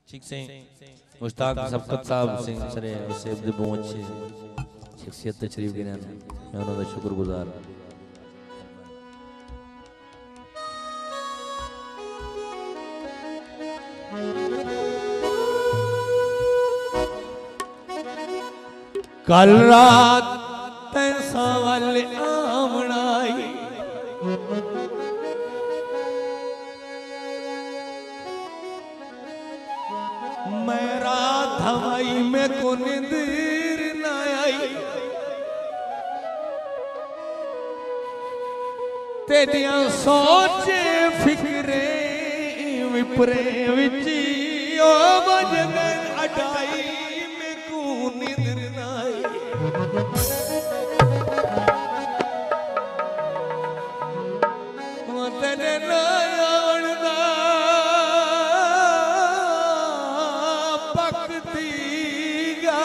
ठीक से मुश्ताक सबकत साहब सिंह सरे उससे बहुत अच्छी शख्सियत तशरीफ गिना मैं उन्होंने शुक्रगुजार कल रात तैसा वाले आमनाई मैं रात हवाई में को नींदर न आई तेरिया सोचे फिक्रे विपरे विची ओ बजगन अटाई में को नींदर न आई तेरे नारायण दा पकतीगा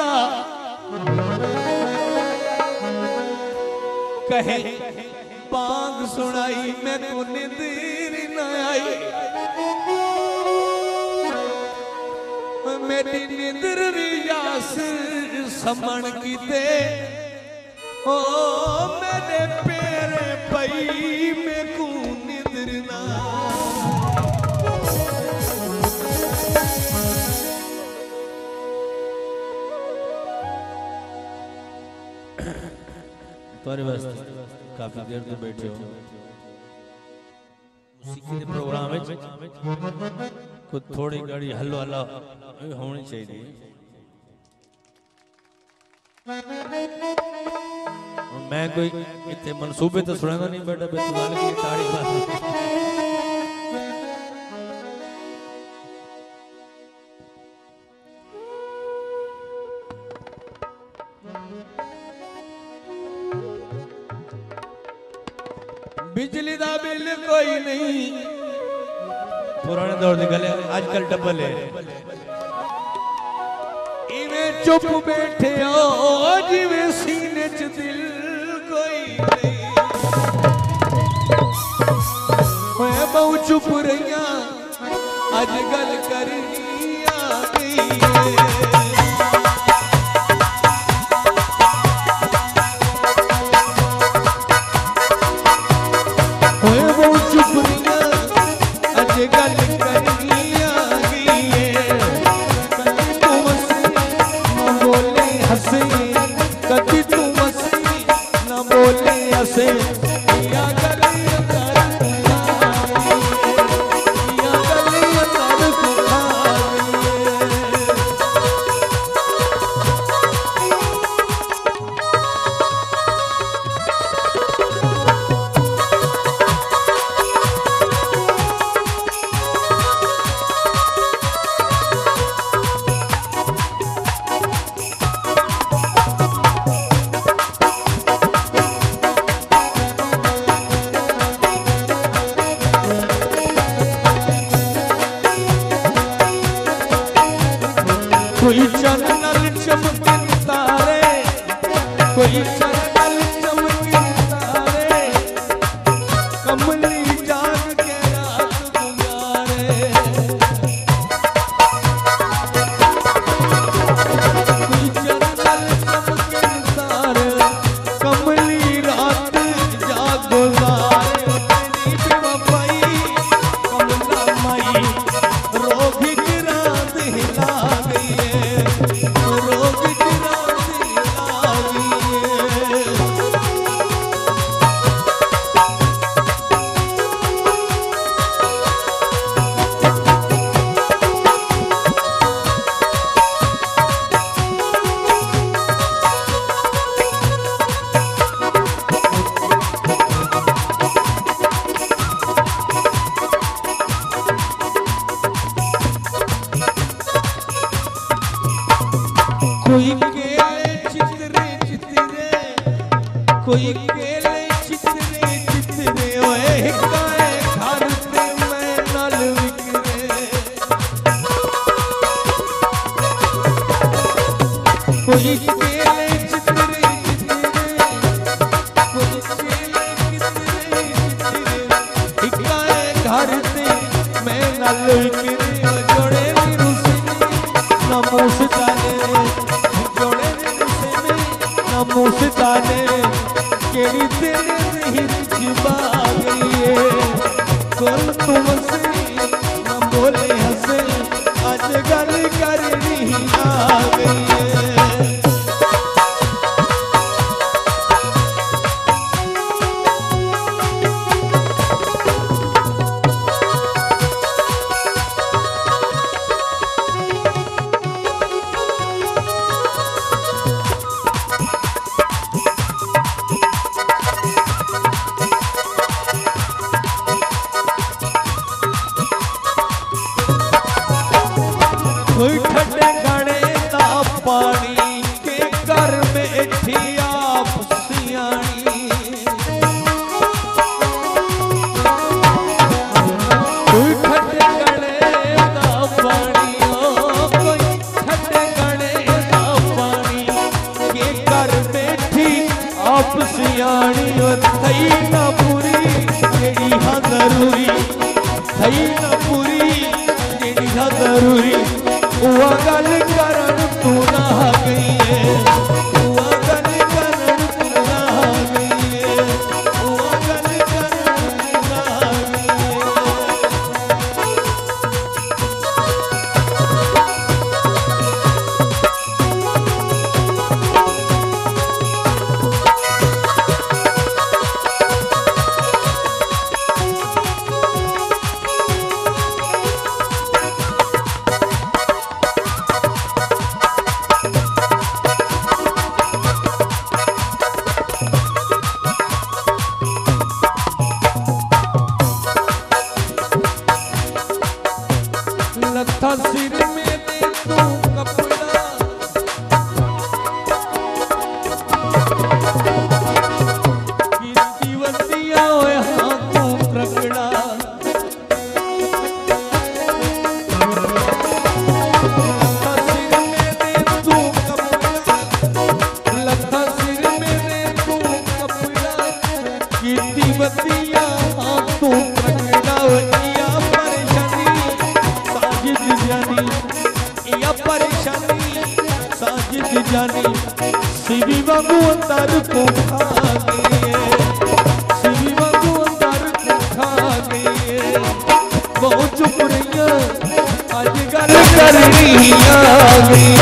कहे बांग सुनाई मैं को नींदर न आई मेरी नींदर रियास समण कीते ओ मेरे पेरे पई में को नींदर ना तुम्हारे बस काफी देर तो बैठे हो मुसीकी के प्रोग्राम में कुछ थोड़ी घड़ी हल्लो हल्ला होनी चाहिए मैं कोई इतने मनसूबे तो सुनेगा नहीं बेटा बेतुगाल की ताड़ी बात बिजली दा बिल कोई नहीं पुराने दौर के गले आजकल डबल है इवें चुप बैठे हो जिवें सीने च दिल कोई नहीं मैं बहुत चुप रहिया अज गल करनी आ गई है गल करनी आ गई है कभी तू हंसी न बोले हंसे कभी तू हंसी न बोले हंसे या गलियां कर या गलियां कर कोई चन्नल चमके तारे कोई चन्नल चमके तारे कमली जाग के रात गुजारे कोई चन्नल चमके तारे कमली रात जाग गुजारे तेरी बेवफाई कमला माई रोभी की रात हिला गई है कोई केले चितरे चितरे कोई केले चितरे चितरे ओए हिकाए घर ते मैं नल विकरे कोई केले चितरे चितरे कोई केले चितरे चितरे हिकाए घर ते मैं नल विकरे जोड़े मेरू सिंह ना मूसदाने जोड़े से में ना मूसदाने केड़ी तेरे नहीं जुबा गई है कल तुम से ना बोले हंसे आज गल करनी आ गई है कोई ठंडे घड़े दा पानी के घर में थी आप सियाणी कोई ठंडे घड़े दा पानी कोई ठंडे घड़े दा पानी के घर में थी आप सियाणी थई ना पूरी जेड़ी हा जरूरी थई ना पूरी जेड़ी हा जरूरी वो गल करन तू ना गई है वो गल करन तू ना गई है वो गल करन तू ना गई लथा सिर में दे तू कपड़ा कीती वसिया होए हां तू प्रगड़ा लथा सिर में दे तू कपड़ा लथा सिर में दे तू कपड़ा कीती वसिया हां तू प्रगड़ा या साजिद जानी सीवी वांगू अंदर को खा गई सीवी वांगू अंदर को खा गई बहुत चुप रही आज गल करनी आ गई